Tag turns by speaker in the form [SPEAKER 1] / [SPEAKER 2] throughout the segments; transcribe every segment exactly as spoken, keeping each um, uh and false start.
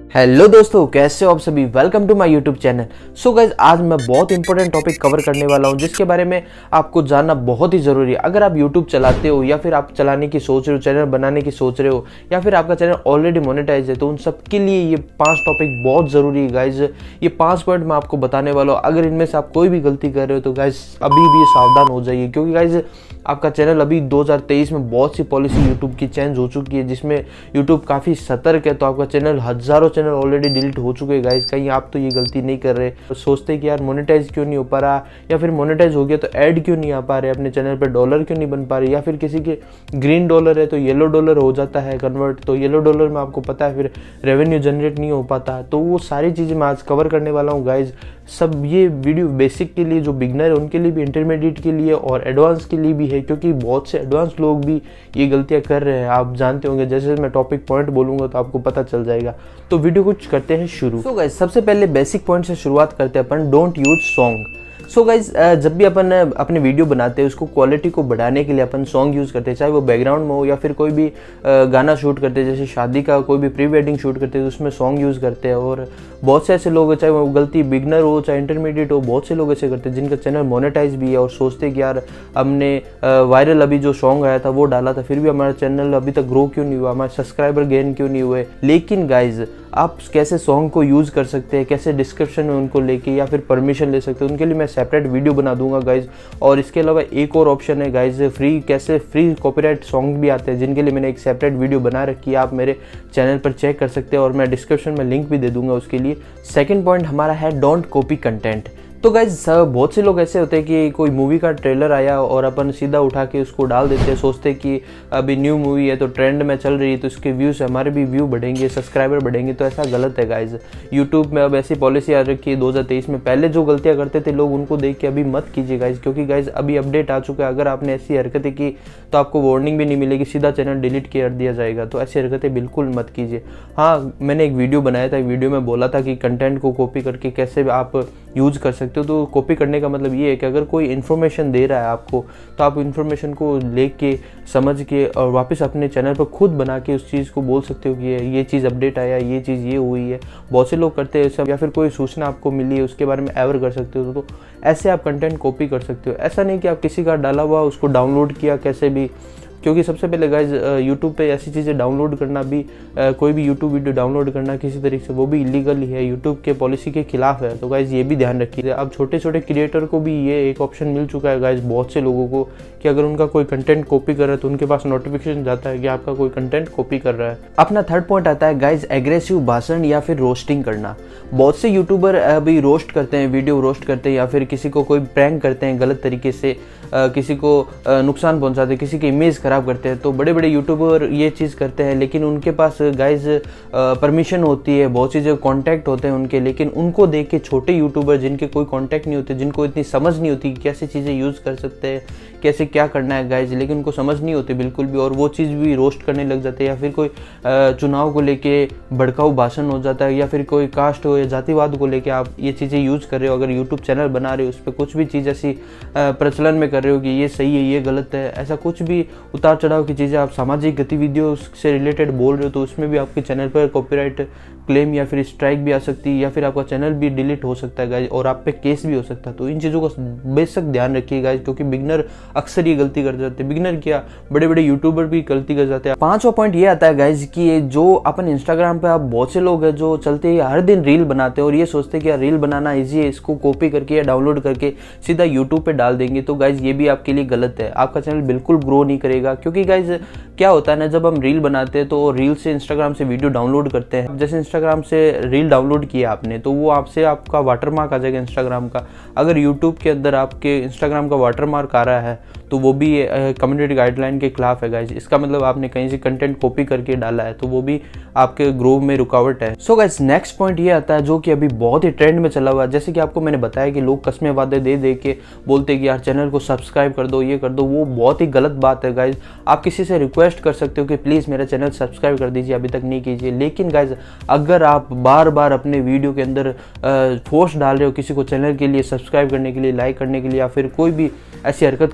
[SPEAKER 1] Hello दोस्तों, कैसे हो आप सभी। Welcome to my YouTube channel. So guys, आज मैं बहुत इंपॉर्टेंट टॉपिक कवर करने वाला हूं जिसके बारे में आपको जानना बहुत ही ज़रूरी है। अगर आप यूट्यूब चलाते हो या फिर आप चलाने की सोच रहे हो, चैनल बनाने की सोच रहे हो या फिर आपका चैनल ऑलरेडी मोनेटाइज है, तो उन सब के लिए ये पांच टॉपिक बहुत ज़रूरी है गाइज। ये पांच पॉइंट मैं आपको बताने वाला हूँ। अगर इनमें से आप कोई भी गलती कर रहे हो तो गाइज अभी भी सावधान हो जाइए, क्योंकि गाइज आपका चैनल अभी दो हज़ार तेईस में बहुत सी पॉलिसी यूट्यूब की चेंज हो चुकी है जिसमें यूट्यूब काफ़ी सतर्क है। तो आपका चैनल हज़ारों चैनल ऑलरेडी डिलीट हो चुके हैं गाइज। कहीं आप तो ये गलती नहीं कर रहे, तो सोचते कि यार मोनेटाइज क्यों नहीं हो पा रहा, या फिर मोनेटाइज हो गया तो ऐड क्यों नहीं आ पा रहे, अपने चैनल पर डॉलर क्यों नहीं बन पा रहे, या फिर किसी के ग्रीन डॉलर है तो येलो डॉलर हो जाता है कन्वर्ट, तो येलो डॉलर में आपको पता है फिर रेवेन्यू जनरेट नहीं हो पाता। तो वो सारी चीज़ें मैं आज कवर करने वाला हूँ गाइज। सब ये वीडियो बेसिक के लिए, जो बिगनर है उनके लिए भी, इंटरमीडिएट के लिए और एडवांस के लिए भी है, क्योंकि बहुत से एडवांस लोग भी ये गलतियां कर रहे हैं। आप जानते होंगे, जैसे मैं टॉपिक पॉइंट बोलूंगा तो आपको पता चल जाएगा। तो वीडियो कुछ करते हैं शुरू। सो गाइस, सबसे पहले बेसिक पॉइंट से शुरुआत करते हैं अपन, don't use song. So guys, जब भी अपन अपने वीडियो बनाते हैं उसको क्वालिटी को बढ़ाने के लिए अपन सॉन्ग यूज़ करते हैं, चाहे वो बैकग्राउंड में हो या फिर कोई भी गाना शूट करते हैं, जैसे शादी का कोई भी प्री वेडिंग शूट करते हैं तो उसमें सॉन्ग यूज़ करते हैं। और बहुत से ऐसे लोग, चाहे वो गलती बिगनर हो चाहे इंटरमीडिएट हो, बहुत से लोग ऐसे करते हैं जिनका चैनल मोनेटाइज भी है और सोचते हैं कि यार हमने वायरल अभी जो सॉन्ग आया था वो डाला था, फिर भी हमारा चैनल अभी तक ग्रो क्यों नहीं हुआ, हमारे सब्सक्राइबर गेन क्यों नहीं हुए। लेकिन गाइज, आप कैसे सॉन्ग को यूज़ कर सकते हैं, कैसे डिस्क्रिप्शन में उनको लेके या फिर परमिशन ले सकते हैं, उनके लिए मैं सेपरेट वीडियो बना दूंगा गाइज। और इसके अलावा एक और ऑप्शन है गाइज, फ्री कैसे फ्री कॉपीराइट सॉन्ग भी आते हैं, जिनके लिए मैंने एक सेपरेट वीडियो बना रखी है, आप मेरे चैनल पर चेक कर सकते हैं और मैं डिस्क्रिप्शन में लिंक भी दे दूंगा उसके लिए। सेकेंड पॉइंट हमारा है डोंट कॉपी कंटेंट। तो गाइज, बहुत से लोग ऐसे होते हैं कि कोई मूवी का ट्रेलर आया और अपन सीधा उठा के उसको डाल देते हैं, सोचते हैं कि अभी न्यू मूवी है तो ट्रेंड में चल रही है तो इसके व्यूज़ हमारे भी व्यू बढ़ेंगे, सब्सक्राइबर बढ़ेंगे। तो ऐसा गलत है गाइज। यूट्यूब में अब ऐसी पॉलिसी आ रखी है दो हज़ार तेईस में। पहले जो गलतियाँ करते थे लोग, उनको देख के अभी मत कीजिए गाइज, क्योंकि गाइज अभी अपडेट आ चुका है। अगर आपने ऐसी हरकतें की तो आपको वार्निंग भी नहीं मिलेगी, सीधा चैनल डिलीट कर दिया जाएगा। तो ऐसी हरकतें बिल्कुल मत कीजिए। हाँ, मैंने एक वीडियो बनाया था, वीडियो में बोला था कि कंटेंट को कॉपी करके कैसे आप यूज़ कर सकते हो। तो कॉपी करने का मतलब ये है कि अगर कोई इन्फॉर्मेशन दे रहा है आपको, तो आप इन्फॉर्मेशन को लेके समझ के और वापस अपने चैनल पर खुद बना के उस चीज़ को बोल सकते हो कि ये चीज़ अपडेट आया, ये चीज़ ये हुई है। बहुत से लोग करते हैं सब, या फिर कोई सूचना आपको मिली है उसके बारे में एवर कर सकते हो। तो ऐसे आप कंटेंट कॉपी कर सकते हो। ऐसा नहीं कि आप किसी का डाला हुआ उसको डाउनलोड किया कैसे भी, क्योंकि सबसे पहले गाइज यूट्यूब पे ऐसी चीज़ें डाउनलोड करना भी, आ, कोई भी यूट्यूब वीडियो डाउनलोड करना किसी तरीके से, वो भी इलीगल ही है, यूट्यूब के पॉलिसी के खिलाफ है। तो गाइज ये भी ध्यान रखिए। अब छोटे छोटे क्रिएटर को भी ये एक ऑप्शन मिल चुका है गाइज, बहुत से लोगों को, कि अगर उनका कोई कंटेंट कॉपी कर रहा है तो उनके पास नोटिफिकेशन जाता है कि आपका कोई कंटेंट कॉपी कर रहा है। अपना थर्ड पॉइंट आता है गाइज, एग्रेसिव भाषण या फिर रोस्टिंग करना। बहुत से यूट्यूबर अभी रोस्ट करते हैं, वीडियो रोस्ट करते हैं, या फिर किसी को कोई प्रैंक करते हैं गलत तरीके से, आ, किसी को आ, नुकसान पहुंचाते हैं, किसी की इमेज खराब करते हैं। तो बड़े बड़े यूट्यूबर ये चीज़ करते हैं, लेकिन उनके पास गाइज परमिशन होती है, बहुत चीज़ें कॉन्टैक्ट होते हैं उनके, लेकिन उनको देख के छोटे यूट्यूबर जिनके कोई कॉन्टैक्ट नहीं होते, जिनको इतनी समझ नहीं होती कि कैसे चीज़ें यूज़ कर सकते हैं, कैसे क्या करना है गाइज, लेकिन उनको समझ नहीं होती बिल्कुल भी, और वो चीज़ भी रोस्ट करने लग जाते हैं, या फिर कोई चुनाव को लेके भड़काऊ भाषण हो जाता है, या फिर कोई कास्ट हो या जातिवाद को लेके आप ये चीज़ें यूज़ कर रहे हो। अगर यूट्यूब चैनल बना रहे हो, उस पर कुछ भी चीज़ ऐसी प्रचलन में कर रहे हो कि ये सही है ये गलत है, ऐसा कुछ भी उतार चढ़ाव की चीज़ें आप सामाजिक गतिविधियों से रिलेटेड बोल रहे हो, तो उसमें भी आपके चैनल पर कॉपीराइट क्लेम या फिर स्ट्राइक भी आ सकती है, या फिर आपका चैनल भी डिलीट हो सकता है गाइज, और आप पे केस भी हो सकता है। तो इन चीज़ों का बेशक ध्यान रखिए गाइज, क्योंकि बिगनर अक्सर ये गलती कर जाते हैं। बिगनर क्या, बड़े बड़े यूट्यूबर भी गलती कर जाते हैं। पांचवा पॉइंट ये आता है गाइज कि जो अपन इंस्टाग्राम पे, आप बहुत से लोग हैं जो चलते ही हर दिन रील बनाते हैं और ये सोचते हैं कि यार रील बनाना ईजी है, इसको कॉपी करके या डाउनलोड करके सीधा यूट्यूब पे डाल देंगे। तो गाइज ये भी आपके लिए गलत है, आपका चैनल बिल्कुल ग्रो नहीं करेगा। क्योंकि गाइज क्या होता है ना, जब हम रील बनाते हैं तो रील से इंस्टाग्राम से वीडियो डाउनलोड करते हैं, जैसे इंस्टाग्राम से रील डाउनलोड किया आपने तो वो आपसे आपका वाटरमार्क आ जाएगा इंस्टाग्राम का। अगर यूट्यूब के अंदर आपके इंस्टाग्राम का वाटरमार्क आ रहा है तो वो भी कम्युनिटी गाइडलाइन के खिलाफ है गाइज। इसका मतलब आपने कहीं से कंटेंट कॉपी करके डाला है, तो वो भी आपके ग्रो में रुकावट है। सो गाइज, नेक्स्ट पॉइंट ये आता है जो कि अभी बहुत ही ट्रेंड में चला हुआ है। जैसे कि आपको मैंने बताया कि लोग कस्में वादे दे दे के बोलते हैं कि यार चैनल को सब्सक्राइब कर दो, ये कर दो, वो बहुत ही गलत बात है गाइज। आप किसी से रिक्वेस्ट कर सकते हो कि प्लीज़ मेरा चैनल सब्सक्राइब कर दीजिए, अभी तक नहीं कीजिए। लेकिन गाइज, अगर आप बार बार अपने वीडियो के अंदर फोर्स डाल रहे हो किसी को चैनल के लिए सब्सक्राइब करने के लिए, लाइक करने के लिए, या फिर कोई भी ऐसी हरकत करते हो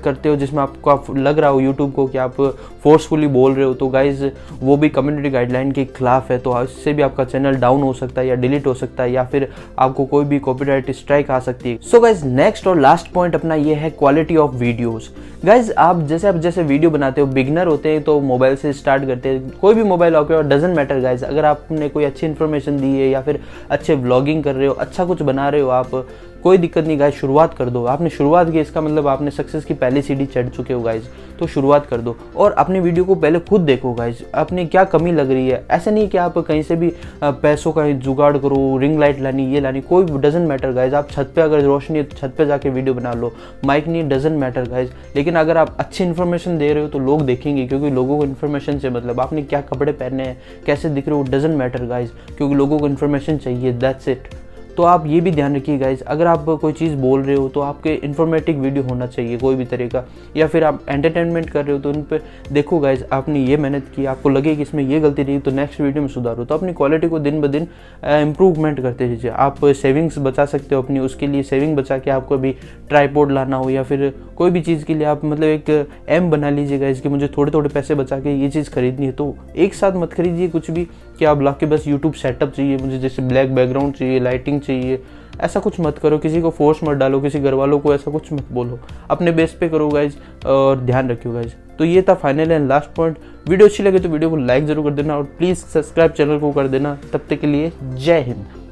[SPEAKER 1] जिसमें आपको आप लग रहा हो यूट्यूब को कि आप फोर्सफुली बोल रहे हो, तो गाइज वो भी कम्युनिटी गाइडलाइन के खिलाफ है, तो इससे भी आपका चैनल डाउन हो सकता है या डिलीट हो सकता है या फिर आपको कोई भी कॉपीराइट स्ट्राइक आ सकती है। सो गाइज नेक्स्ट और लास्ट पॉइंट अपना ये है क्वालिटी ऑफ वीडियोस। गाइज आप जैसे आप जैसे वीडियो बनाते हो, बिगनर होते हैं तो मोबाइल से स्टार्ट करते हैं, कोई भी मोबाइल आपके डजंट मैटर गाइज। अगर आपने कोई अच्छी इन्फॉर्मेशन दी है या फिर अच्छे व्लॉगिंग कर रहे हो, अच्छा कुछ बना रहे हो आप, कोई दिक्कत नहीं गाइज, शुरुआत कर दो। आपने शुरुआत की, इसका मतलब आपने सक्सेस की पहली सीढ़ी चढ़ चुके हो गाइज, तो शुरुआत कर दो और अपनी वीडियो को पहले खुद देखो गाइज, अपनी क्या कमी लग रही है। ऐसा नहीं कि आप कहीं से भी पैसों का जुगाड़ करो, रिंग लाइट लानी, ये लानी, कोई डजंट मैटर गाइज। आप छत पे अगर रोशनी है तो छत पे जाके वीडियो बना लो, माइक नहीं, डजंट मैटर गाइज। लेकिन अगर आप अच्छी इन्फॉर्मेशन दे रहे हो तो लोग देखेंगे, क्योंकि लोगों को इन्फॉर्मेशन से मतलब, आपने क्या कपड़े पहने हैं, कैसे दिख रहे हो, डजंट मैटर गाइज, क्योंकि लोगों को इन्फॉर्मेशन चाहिए, दैट्स इट। तो आप ये भी ध्यान रखिए गाइज, अगर आप कोई चीज़ बोल रहे हो तो आपके इन्फॉर्मेटिव वीडियो होना चाहिए कोई भी तरह का, या फिर आप एंटरटेनमेंट कर रहे हो तो उन पर देखो गाइज, आपने ये मेहनत की, आपको लगे कि इसमें ये गलती रही तो नेक्स्ट वीडियो में सुधारो। तो अपनी क्वालिटी को दिन ब दिन इम्प्रूवमेंट करते रहिए। आप सेविंग्स बचा सकते हो अपनी, उसके लिए सेविंग बचा के आपको भी ट्राईपोड लाना हो या फिर कोई भी चीज़ के लिए आप मतलब एक एम बना लीजिएगा इसके, मुझे थोड़े थोड़े पैसे बचा के ये चीज़ खरीदनी है। तो एक साथ मत खरीदिए कुछ भी कि आप ला के बस यूट्यूब सेटअप चाहिए मुझे, जैसे ब्लैक बैकग्राउंड चाहिए, लाइटिंग चाहिए, ऐसा कुछ मत करो। किसी को फोर्स मत डालो, किसी घर वालों को ऐसा कुछ मत बोलो, अपने बेस पे करो गाइज और ध्यान रखियो गाइज। तो ये था final and last point. Video अच्छी लगे तो वीडियो को लाइक जरूर कर देना और प्लीज़ सब्सक्राइब चैनल को कर देना। तब तक के लिए जय हिंद।